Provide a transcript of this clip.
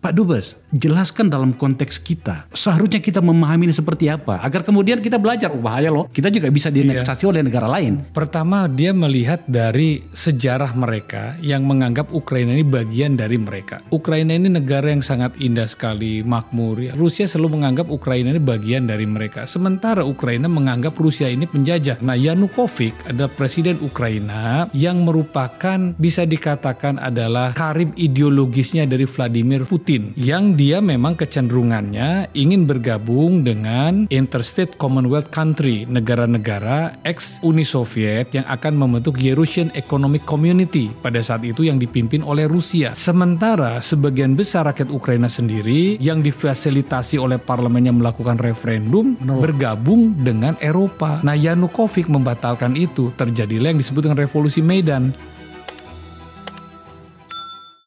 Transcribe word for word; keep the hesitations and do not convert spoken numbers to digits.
Pak Dubes, jelaskan dalam konteks kita. Seharusnya kita memahami ini seperti apa, agar kemudian kita belajar, oh bahaya loh, kita juga bisa dianeksasi iya. oleh negara lain. Pertama, dia melihat dari sejarah mereka yang menganggap Ukraina ini bagian dari mereka. Ukraina ini negara yang sangat indah sekali, makmur. Rusia selalu menganggap Ukraina ini bagian dari mereka. Sementara Ukraina menganggap Rusia ini penjajah. Nah, Yanukovych adalah presiden Ukraina yang merupakan bisa dikatakan adalah karib ideologisnya dari Vladimir Putin, yang dia memang kecenderungannya ingin bergabung dengan Interstate Commonwealth Country, negara-negara ex-Uni Soviet yang akan membentuk Eurasian Economic Community pada saat itu yang dipimpin oleh Rusia. Sementara sebagian besar rakyat Ukraina sendiri yang difasilitasi oleh parlemennya melakukan referendum no. bergabung dengan Eropa. Nah, Yanukovych membatalkan itu, terjadilah yang disebut dengan revolusi Maidan.